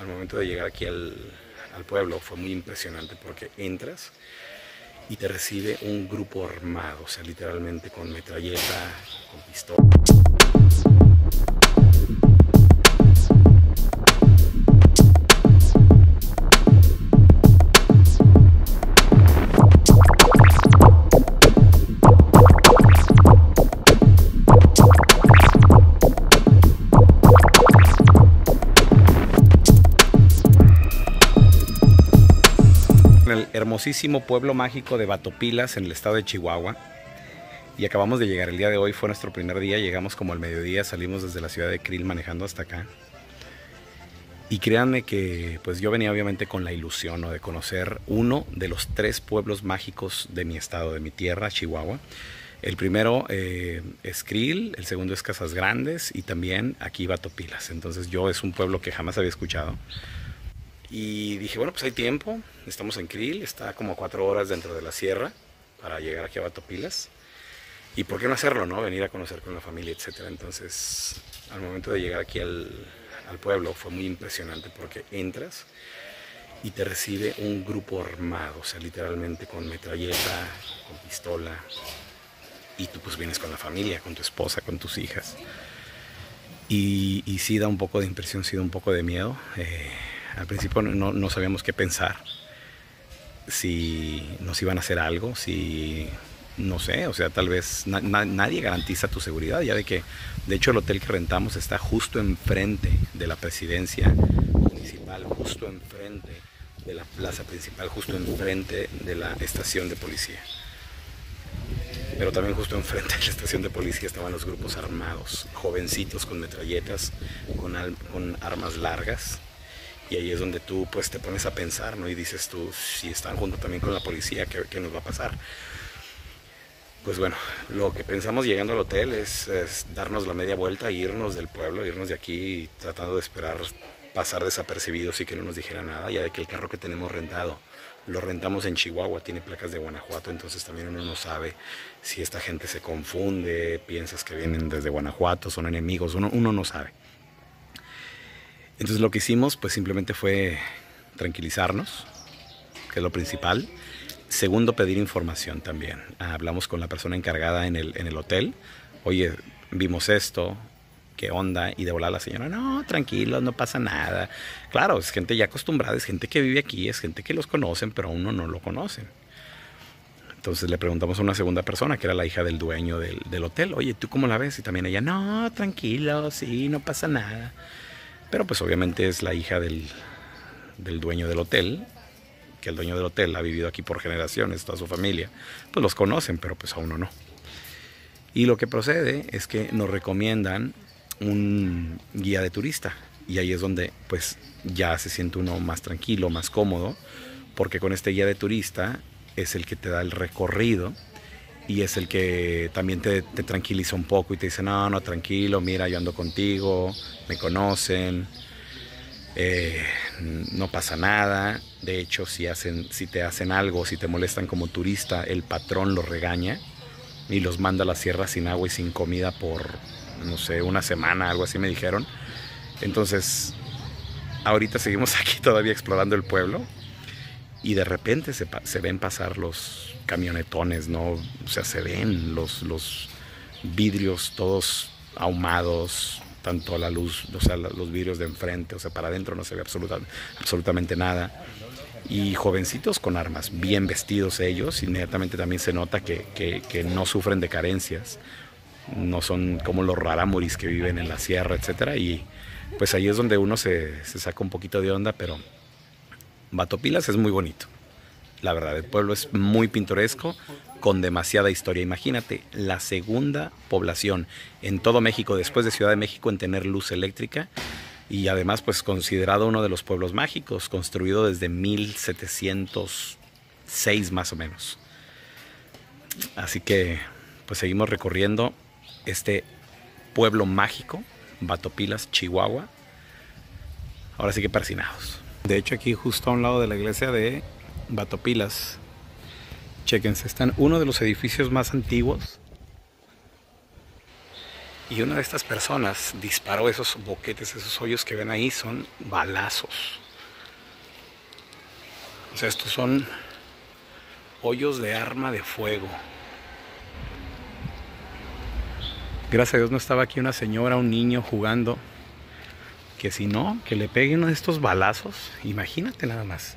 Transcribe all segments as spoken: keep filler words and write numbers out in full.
al momento de llegar aquí al, al pueblo fue muy impresionante porque entras y te recibe un grupo armado, o sea, literalmente con metralleta, con pistola. El hermosísimo pueblo mágico de Batopilas en el estado de Chihuahua, y acabamos de llegar. El día de hoy fue nuestro primer día, llegamos como al mediodía, salimos desde la ciudad de Krill manejando hasta acá, y créanme que pues yo venía obviamente con la ilusión, ¿no?, de conocer uno de los tres pueblos mágicos de mi estado, de mi tierra, Chihuahua. El primero eh, es Krill, el segundo es Casas Grandes y también aquí Batopilas. Entonces yo es un pueblo que jamás había escuchado. Y dije, bueno, pues hay tiempo, estamos en Krill, está como a cuatro horas dentro de la sierra para llegar aquí a Batopilas. Y por qué no hacerlo, ¿no? Venir a conocer con la familia, etcétera. Entonces, al momento de llegar aquí al, al pueblo fue muy impresionante porque entras y te recibe un grupo armado, o sea, literalmente con metralleta, con pistola. Y tú pues vienes con la familia, con tu esposa, con tus hijas. Y, y sí da un poco de impresión, sí da un poco de miedo. Eh, Al principio no, no sabíamos qué pensar, si nos iban a hacer algo, si, no sé, o sea, tal vez na, na, nadie garantiza tu seguridad, ya de que, de hecho, el hotel que rentamos está justo enfrente de la presidencia municipal, justo enfrente de la plaza principal, justo enfrente de la estación de policía. Pero también justo enfrente de la estación de policía estaban los grupos armados, jovencitos con metralletas, con, al, con armas largas. Y ahí es donde tú pues te pones a pensar, ¿no? Y dices tú, si están junto también con la policía, ¿qué, qué nos va a pasar? Pues bueno, lo que pensamos llegando al hotel es, es darnos la media vuelta e irnos del pueblo, irnos de aquí tratando de esperar pasar desapercibidos y que no nos dijera nada, ya de que el carro que tenemos rentado, lo rentamos en Chihuahua, tiene placas de Guanajuato, entonces también uno no sabe si esta gente se confunde, piensas que vienen desde Guanajuato, son enemigos, uno, uno no sabe. Entonces lo que hicimos pues simplemente fue tranquilizarnos, que es lo principal. Segundo, pedir información también. Hablamos con la persona encargada en el, en el hotel. Oye, vimos esto, ¿qué onda? Y de volada la señora, no, tranquilo, no pasa nada. Claro, es gente ya acostumbrada, es gente que vive aquí, es gente que los conocen, pero a uno no lo conocen. Entonces le preguntamos a una segunda persona, que era la hija del dueño del, del hotel. Oye, ¿tú cómo la ves? Y también ella, no, tranquilo, sí, no pasa nada. Pero pues obviamente es la hija del, del dueño del hotel, que el dueño del hotel ha vivido aquí por generaciones, toda su familia, pues los conocen, pero pues a uno no. Y lo que procede es que nos recomiendan un guía de turista, y ahí es donde pues ya se siente uno más tranquilo, más cómodo, porque con este guía de turista es el que te da el recorrido y es el que también te, te tranquiliza un poco y te dice, no, no, tranquilo, mira, yo ando contigo, me conocen, eh, no pasa nada. De hecho, si, hacen, si te hacen algo, si te molestan como turista, el patrón los regaña y los manda a la sierra sin agua y sin comida por, no sé, una semana, algo así me dijeron. Entonces, ahorita seguimos aquí todavía explorando el pueblo y de repente se, se ven pasar los camionetones, ¿no? O sea, se ven los, los vidrios todos ahumados, tanto a la luz, o sea, los vidrios de enfrente, o sea, para adentro no se ve absoluta, absolutamente nada. Y jovencitos con armas, bien vestidos ellos, inmediatamente también se nota que, que, que no sufren de carencias, no son como los rarámuris que viven en la sierra, etcétera. Y pues ahí es donde uno se, se saca un poquito de onda, pero Batopilas es muy bonito. La verdad, el pueblo es muy pintoresco, con demasiada historia. Imagínate, la segunda población en todo México, después de Ciudad de México, en tener luz eléctrica. Y además, pues considerado uno de los pueblos mágicos, construido desde mil setecientos seis más o menos. Así que, pues seguimos recorriendo este pueblo mágico, Batopilas, Chihuahua. Ahora sí que persinados. De hecho, aquí justo a un lado de la iglesia de Batopilas, chéquense, está en uno de los edificios más antiguos Y una de estas personas disparó esos boquetes, esos hoyos que ven ahí son balazos. O sea, estos son hoyos de arma de fuego. Gracias a Dios no estaba aquí una señora, un niño jugando. Que si no, que le pegue uno de estos balazos, imagínate nada más.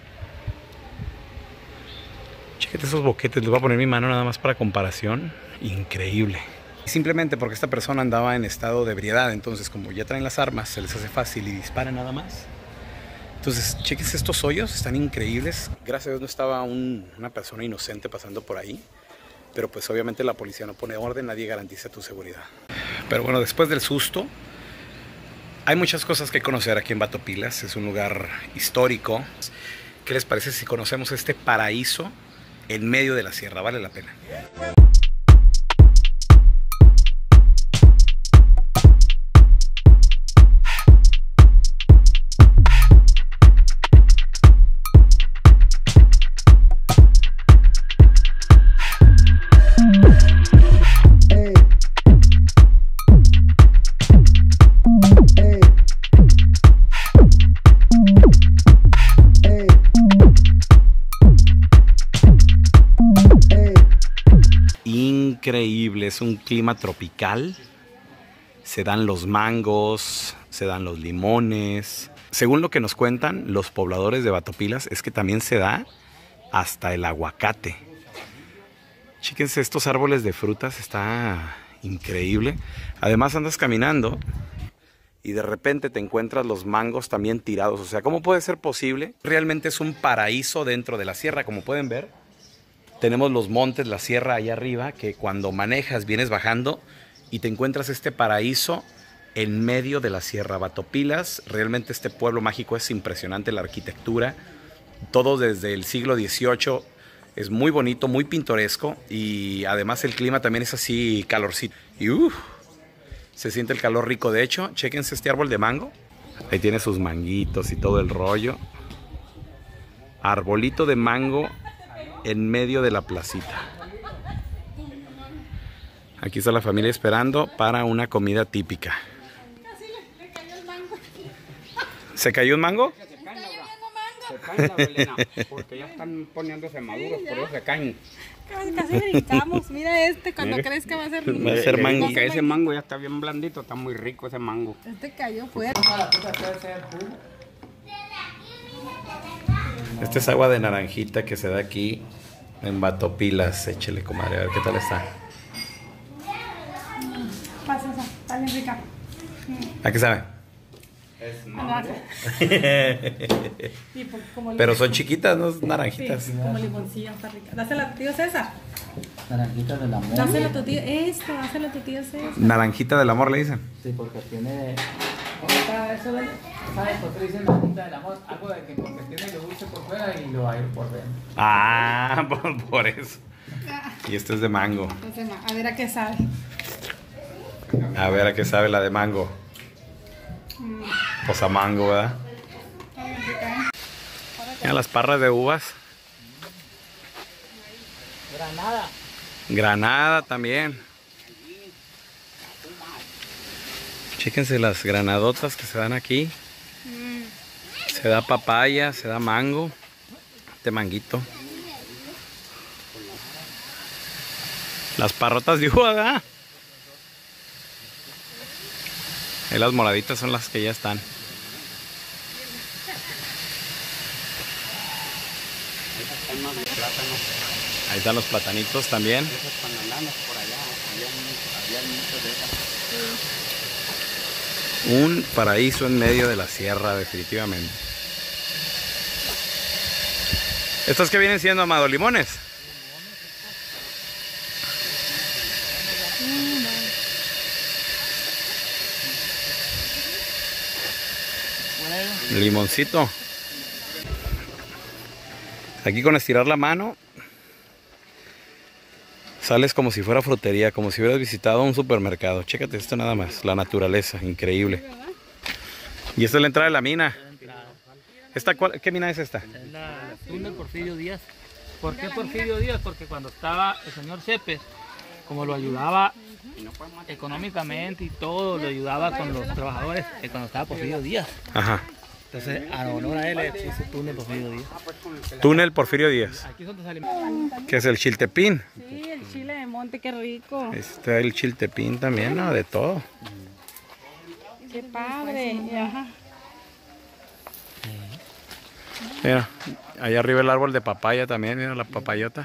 Chéquete esos boquetes, les voy a poner mi mano nada más para comparación. Increíble. Simplemente porque esta persona andaba en estado de ebriedad, entonces como ya traen las armas, se les hace fácil y disparan nada más. Entonces, cheques estos hoyos, están increíbles. Gracias a Dios no estaba un, una persona inocente pasando por ahí. Pero pues obviamente la policía no pone orden, nadie garantiza tu seguridad. Pero bueno, después del susto, hay muchas cosas que conocer aquí en Batopilas. Es un lugar histórico. ¿Qué les parece si conocemos este paraíso en medio de la sierra? Vale la pena. Increíble, es un clima tropical. Se dan los mangos, se dan los limones. Según lo que nos cuentan los pobladores de Batopilas, es que también se da hasta el aguacate. Chíquense estos árboles de frutas, está increíble. Además andas caminando y de repente te encuentras los mangos también tirados. O sea, ¿cómo puede ser posible? Realmente es un paraíso dentro de la sierra, como pueden ver. Tenemos los montes, la sierra allá arriba, que cuando manejas vienes bajando y te encuentras este paraíso en medio de la sierra. Batopilas, realmente este pueblo mágico es impresionante, la arquitectura, todo desde el siglo dieciocho, es muy bonito, muy pintoresco y además el clima también es así calorcito. Y uff, se siente el calor rico. De hecho, chéquense este árbol de mango, ahí tiene sus manguitos y todo el rollo. Arbolito de mango en medio de la placita. Aquí está la familia esperando para una comida típica. Casi le, le cayó el mango. ¿Se cayó un mango? Se caen, Laura. Se caen, Laurelena, porque ya están poniéndose maduros, Sí, por eso se caen. Casi, casi brincamos. Mira este, cuando Mire. crees que va a ser... Va a ser Le mango. digo que ese mango ya está bien blandito, está muy rico ese mango. Este cayó fuerte. Esta es agua de naranjita que se da aquí en Batopilas. Échele, comadre, a ver qué tal está. Pasa esa, está bien rica. ¿A qué sabe? Es Naranja. Y por- como Pero limón. son chiquitas, no naranjitas. Sí, como limoncillo, está rica. Dásela a tu tío César. Naranjita del amor. Dásela a tu tío. Esto, dásela a tu tío César. Naranjita del amor le dicen. Sí, porque tiene. ¿Cómo está eso de.? ¿Sabes por qué dicen naranjita del amor? Algo de que porque tiene lo dulce por fuera y lo aire por dentro. Ah, por, por eso. Y esto es de mango. Entonces, a ver a qué sabe. A ver a qué sabe la de mango. Pues a mango, ¿verdad? Está bien rica, ¿eh? Mira las parras de uvas. Granada. Granada también. Chéquense las granadotas que se dan aquí. Se da papaya, se da mango. Este manguito. Las parrotas de uva, ¿verdad? Y las moraditas son las que ya están. están más de plátano. Ahí están los platanitos también. Esas banananas por allá, había muchas, había muchas de esas. Un paraíso en medio de la sierra, definitivamente. ¿Estos que vienen siendo, Amado? ¿Limones? Limoncito. Aquí con estirar la mano sales como si fuera frutería, como si hubieras visitado un supermercado. Chécate esto nada más, la naturaleza, increíble. Y esta es la entrada de la mina. ¿Esta, cuál, ¿Qué mina es esta? Es la, la túnel Porfirio Díaz. ¿Por qué Porfirio Díaz? Porque cuando estaba el señor Cepes, como lo ayudaba Y no podemos hacer económicamente y todo, lo ayudaba con los trabajadores eh, cuando estaba Porfirio Díaz. Ajá. Entonces, a honor a él le puse túnel Porfirio Díaz. Túnel Porfirio Díaz. Aquí es donde sale. Que es el chiltepín. Sí, el chile de monte, qué rico. Está el chiltepín también, ¿no? De todo. Qué padre. Ajá. Mira, allá arriba el árbol de papaya también, mira la papayota.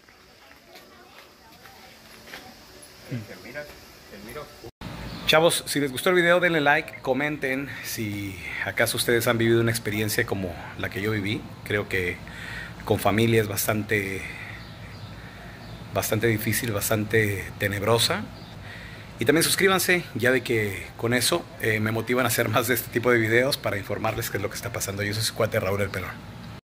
Chavos, si les gustó el video denle like, comenten si acaso ustedes han vivido una experiencia como la que yo viví. Creo que con familia es bastante, bastante difícil, bastante tenebrosa. Y también suscríbanse, ya de que con eso eh, me motivan a hacer más de este tipo de videos para informarles qué es lo que está pasando. Yo soy su cuate Raúl el Pelón.